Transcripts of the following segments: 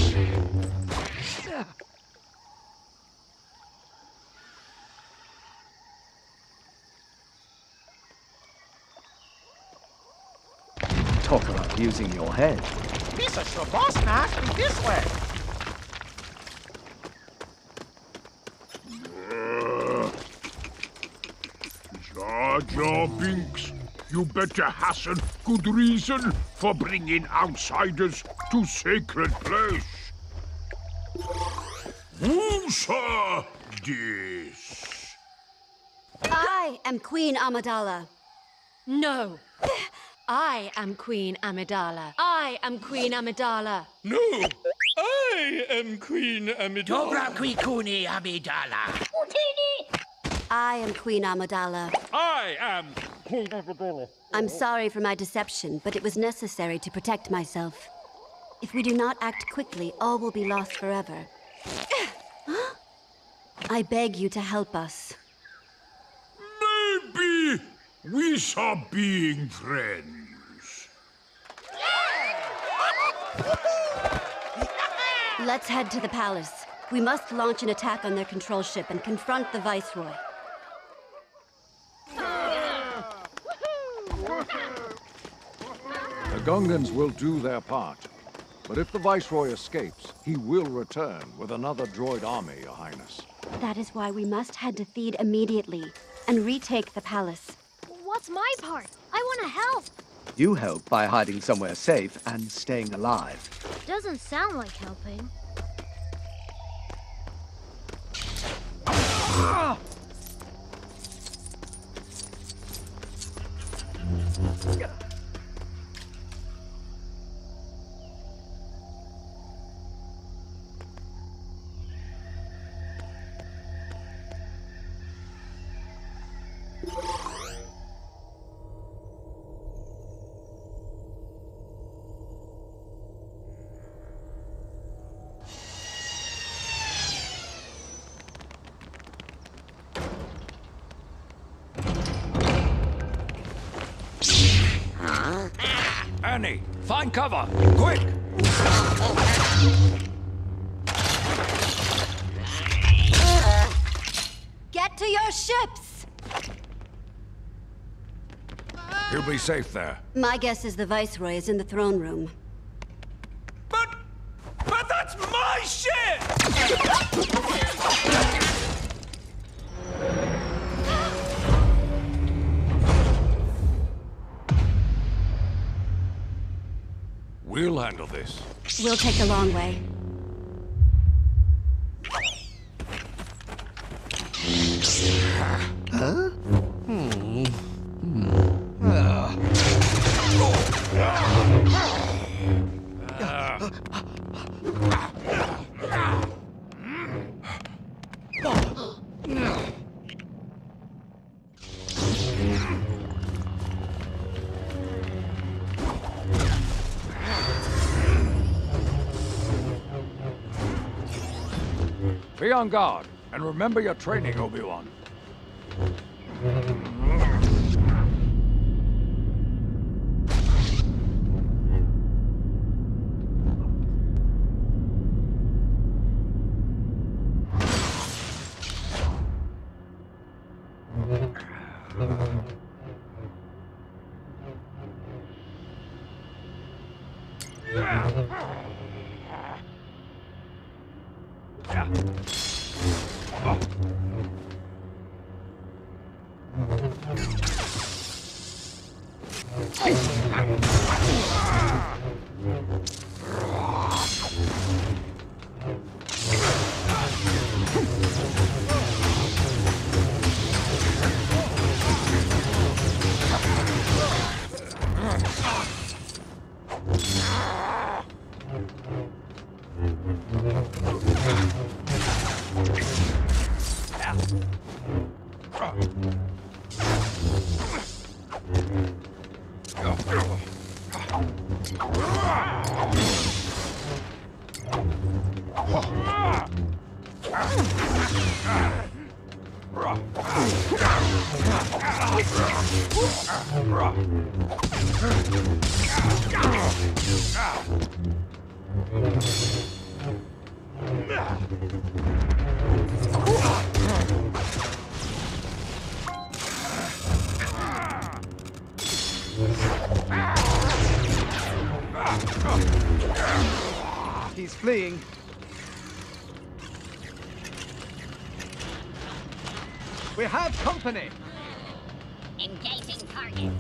Talk about using your head. Pisa Shabosna, this way. Jar Jar Binks, you better hasten good reason for bringing outsiders to sacred place. Whosa this? I am Queen Amidala. No. I am Queen Amidala. I am Queen Amidala. No, I am Queen Amidala. Dobra Queen Amidala. I am Queen Amidala. I am Queen Amidala. I'm sorry for my deception, but it was necessary to protect myself. If we do not act quickly, all will be lost forever. I beg you to help us. Maybe we are being friends. Let's head to the palace. We must launch an attack on their control ship and confront the Viceroy. The Gungans will do their part. But if the Viceroy escapes, he will return with another droid army, Your Highness. That is why we must head to Theed immediately and retake the palace. What's my part? I want to help. You help by hiding somewhere safe and staying alive. Doesn't sound like helping. Annie, find cover! Quick! Get to your ships! He'll be safe there. My guess is the Viceroy is in the throne room. But that's my ship! We'll handle this. We'll take the long way. Huh? Be on guard, and remember your training, Obi-Wan. He's fleeing. We have company. Engaging target.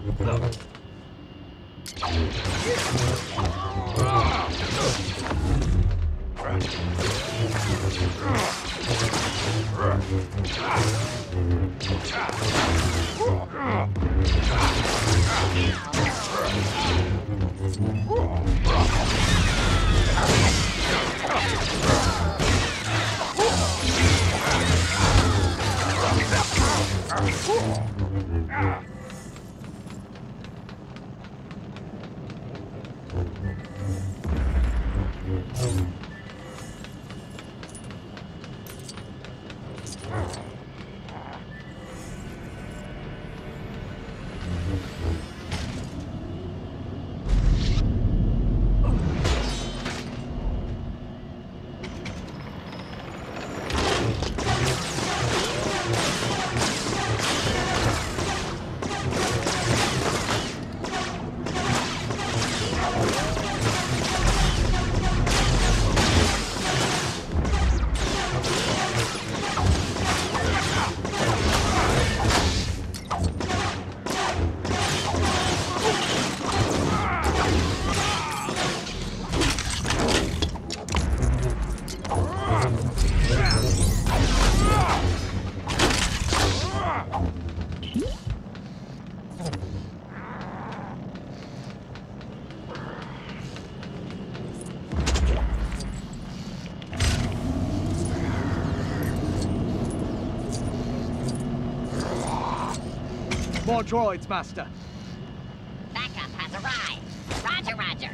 More droids, Master. Backup has arrived. Roger, roger.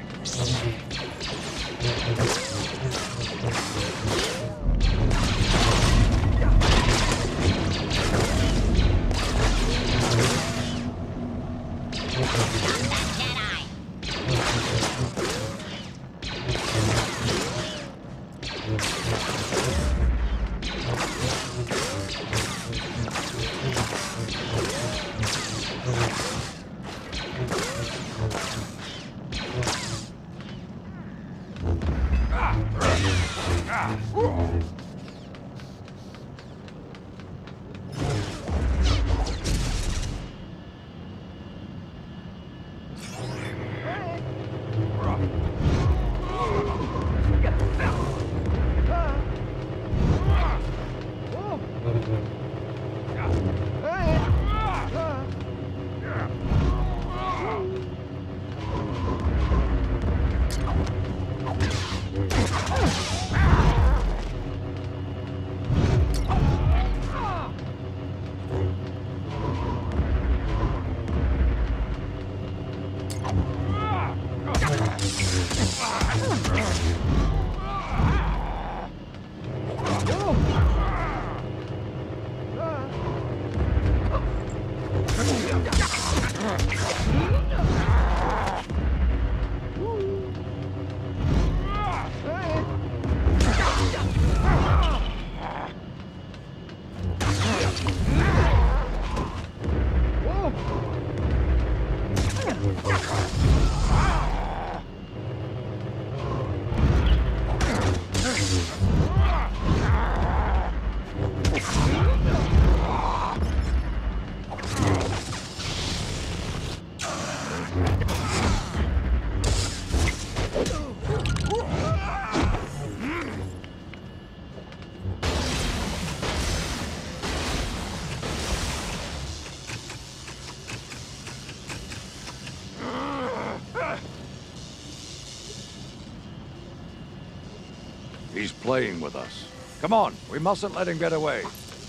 He's playing with us. Come on, we mustn't let him get away.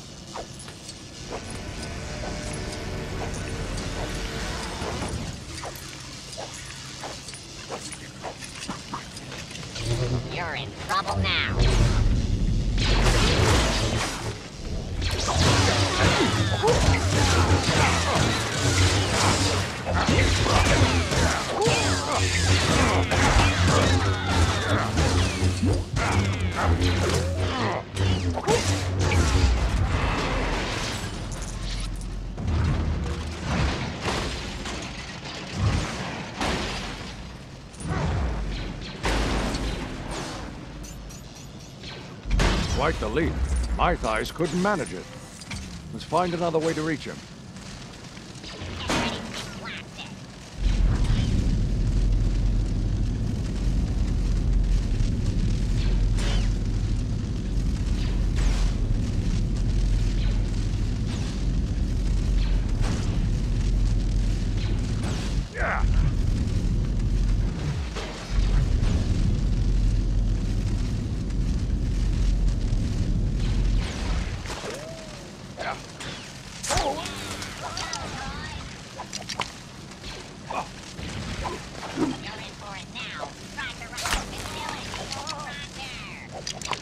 You're in trouble now. Quite the leap. My thighs couldn't manage it. Let's find another way to reach him. Get ready to be blasted. Yeah. You're in for it now. Roger, Roger, can do it. Roger.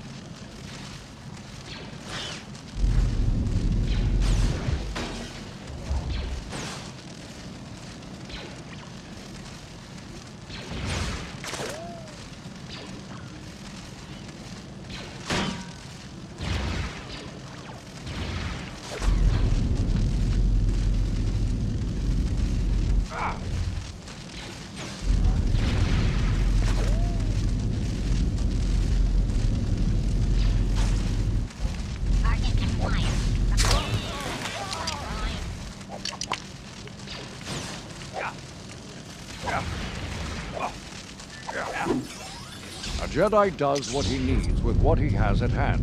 Target acquired. A Jedi does what he needs with what he has at hand.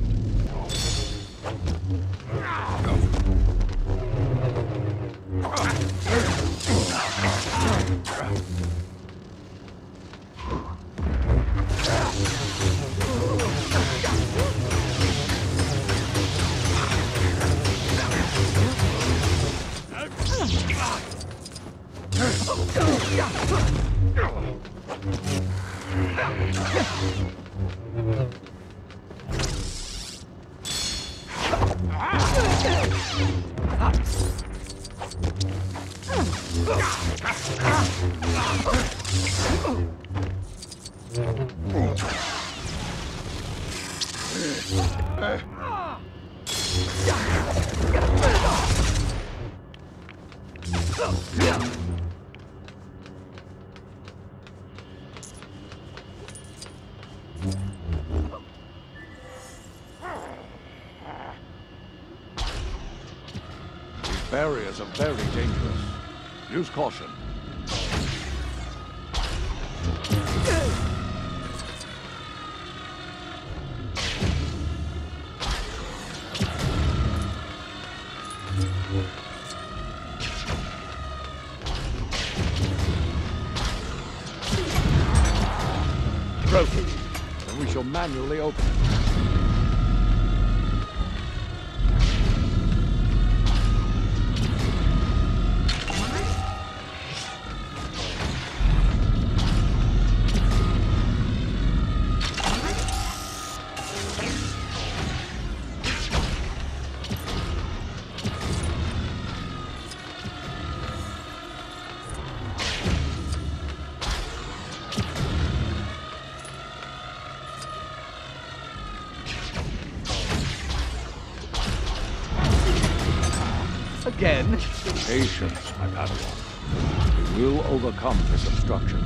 These barriers are very dangerous. Use caution. Broken. Then we shall manually open it. Again? Patience, my Padawan. We will overcome this obstruction.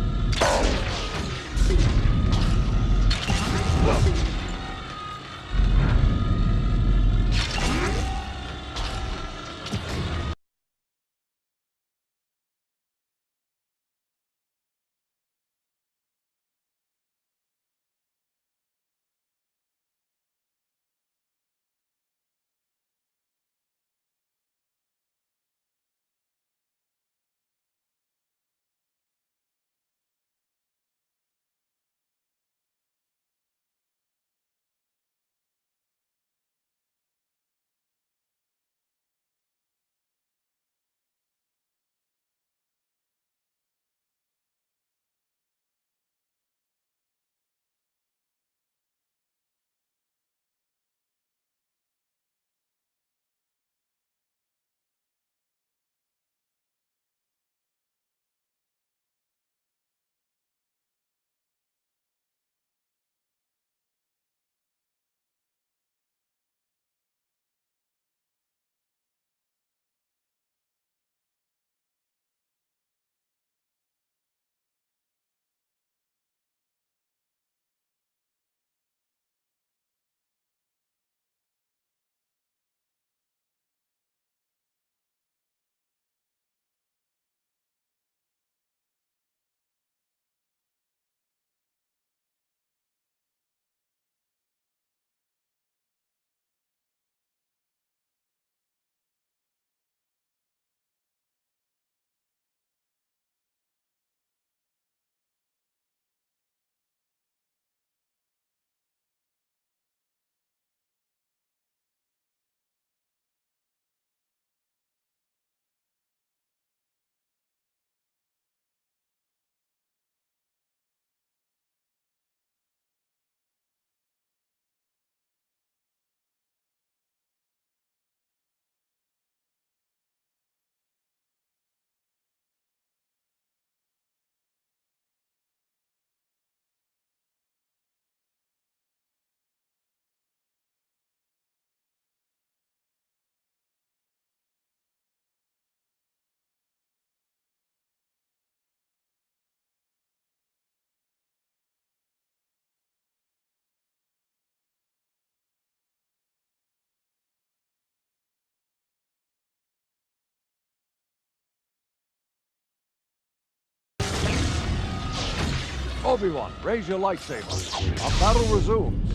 Obi-Wan, raise your lightsaber. Our battle resumes.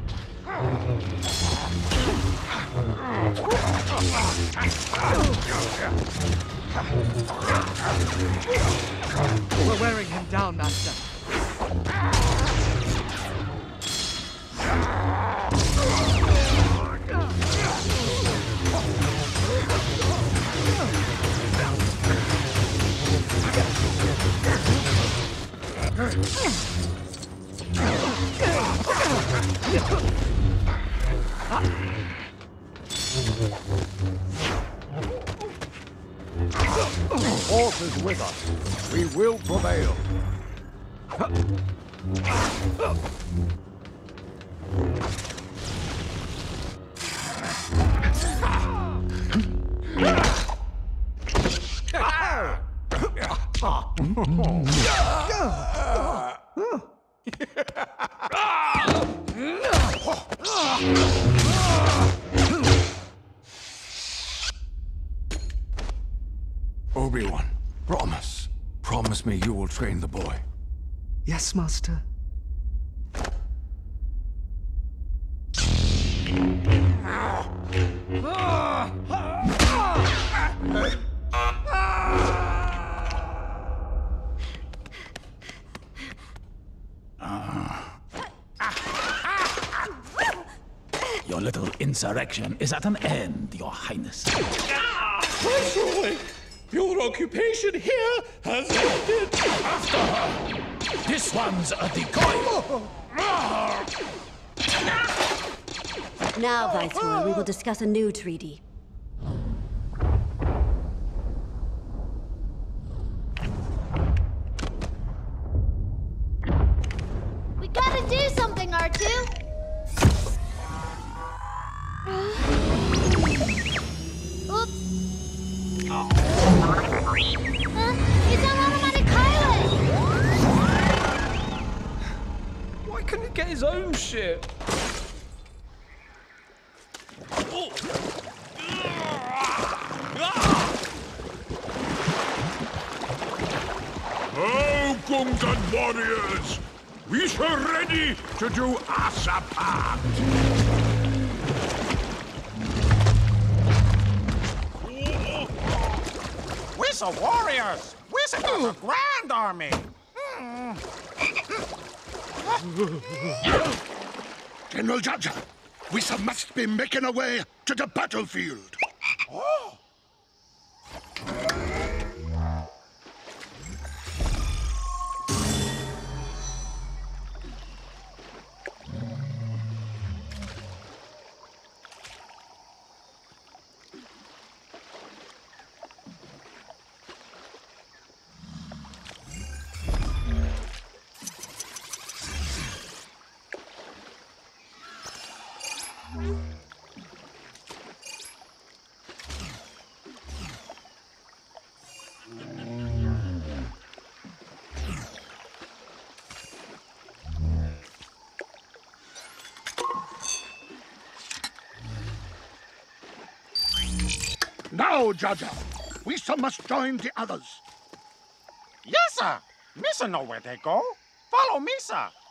We're wearing him down, Master. The Force is with us. We will prevail. Obi-Wan, promise me you will train the boy. Yes, Master. Your little insurrection is at an end, Your Highness. Viceroy! Your occupation here has ended! After her! This one's a decoy! Now, Viceroy, we will discuss a new treaty. We gotta do something, R2! Oops. It's an automatic pilot! Why couldn't he get his own ship? Oh, Gungan warriors! We are ready to do our part! We're warriors! We're a grand army! General Jar Jar, we must be making our way to the battlefield. Oh! Now, Jar Jar, we must join the others. Yes, sir! Misa know where they go. Follow Misa.